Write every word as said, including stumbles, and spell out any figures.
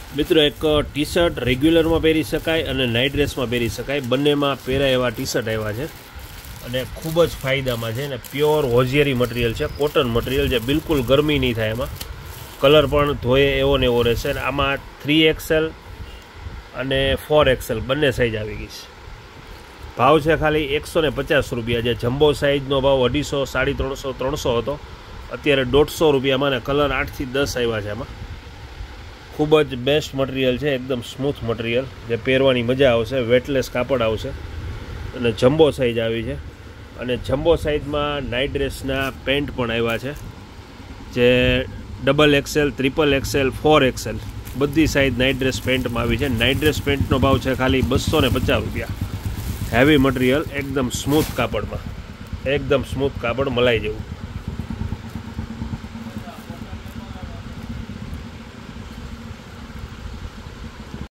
મિત્રો એક T shirt રેગ્યુલરમાં પહેરી શકાય અને નાઇટ ડ્રેસમાં પહેરી શકાય, બંનેમાં પહેરાય એવા ટી શર્ટ આવ્યા છે અને ખૂબ જ ફાયદામાં છે. અને પ્યોર હોજિયરી મટીરિયલ છે, કોટન મટીરિયલ છે, બિલકુલ ગરમી નહીં થાય એમાં. કલર પણ ધોયે એવો ને એવો રહેશે. અને આમાં થ્રી એક્સેલ અને ફોર એક્સેલ બંને સાઇઝ આવી ગઈ છે. ભાવ છે ખાલી એકસો ને પચાસ રૂપિયા. જે જમ્બો સાઇઝનો ભાવ અઢીસો સાડી ત્રણસો ત્રણસો હતો, અત્યારે દોઢસો રૂપિયામાં. અને કલર આઠથી દસ આવ્યા છે આમાં. ખૂબ જ બેસ્ટ મટીરિયલ છે, એકદમ સ્મૂથ મટીરિયલ, જે પહેરવાની મજા આવશે. વેટલેસ કાપડ આવશે અને જમ્બો સાઇઝ આવી છે. અને જમ્બો સાઇઝમાં નાઇટ ડ્રેસના પેન્ટ પણ આવ્યા છે, જે double XL, triple XL, four XL બધી સાઇઝ નાઇટ ડ્રેસ પેન્ટમાં આવી છે. નાઇટ ડ્રેસ પેન્ટનો ભાવ છે ખાલી બસો ને પચાસ રૂપિયા. હેવી મટીરિયલ, એકદમ સ્મૂથ કાપડમાં, એકદમ સ્મૂથ કાપડ મલાઈ જેવું.